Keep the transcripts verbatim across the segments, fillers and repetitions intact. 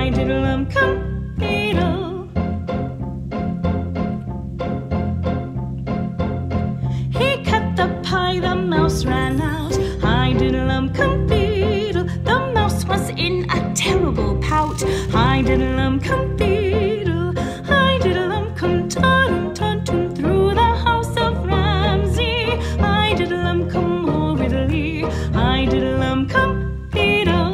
hi diddle um cum fiddle. He cut the pie, the mouse ran out, hi diddle um cum fiddle. The mouse was in a terrible pout, hi diddle um cum fiddle, hi diddle um cum tun tun tun. Through the house of Ramsey, hi diddle um cum more riddly, hi diddle um cum fiddle.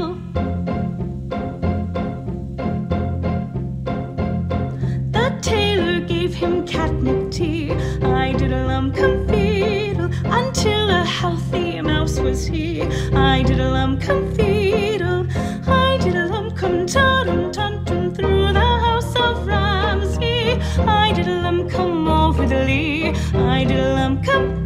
The tailor gave him catnip tea, hi diddle um cum fiddle, until a healthy mouse was he, hi diddle um cum fiddle, hi diddle um cum tun tun tun. Through the house of Ramsey, hi diddle um cum more riddly, hi diddle um cum